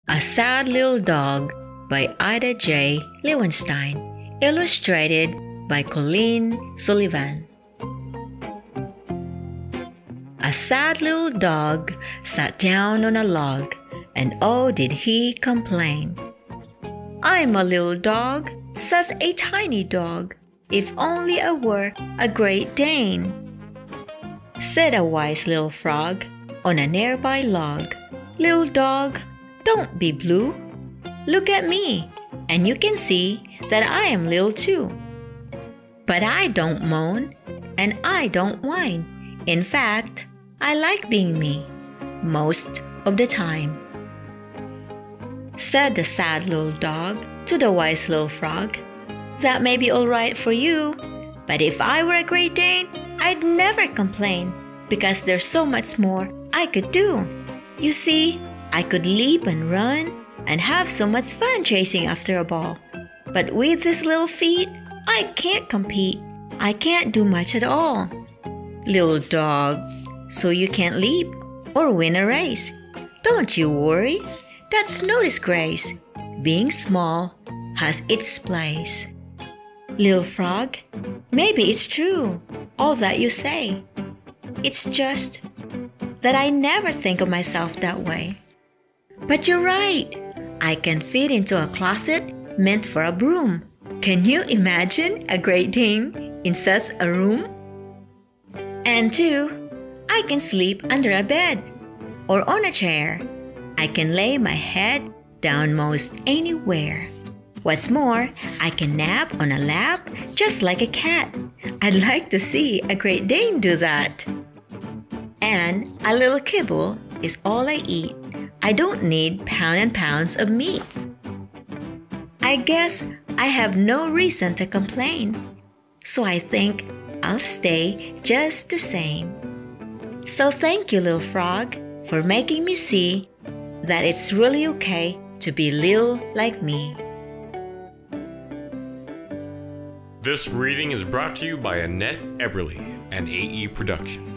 A Sad Little Dog by Ida J. Lewenstein, illustrated by Colleen Sullivan. A sad little dog sat down on a log, and oh did he complain. "I'm a little dog," says a tiny dog, "if only I were a Great Dane." Said a wise little frog on a nearby log, "Little dog, don't be blue. Look at me, and you can see that I am little too. But I don't moan, and I don't whine. In fact, I like being me most of the time." Said the sad little dog to the wise little frog, "That may be all right for you, but if I were a Great Dane, I'd never complain, because there's so much more I could do. You see, I could leap and run and have so much fun chasing after a ball. But with these little feet, I can't compete. I can't do much at all." "Little dog, so you can't leap or win a race. Don't you worry, that's no disgrace. Being small has its place." "Little frog, maybe it's true, all that you say. It's just that I never think of myself that way. But you're right, I can fit into a closet meant for a broom. Can you imagine a Great Dane in such a room? And too, I can sleep under a bed or on a chair. I can lay my head down most anywhere. What's more, I can nap on a lap just like a cat. I'd like to see a Great Dane do that. And a little kibble is all I eat. I don't need pounds and pounds of meat. I guess I have no reason to complain, so I think I'll stay just the same. So thank you, little frog, for making me see that it's really okay to be little like me." This reading is brought to you by Annette Eberly and AE Production.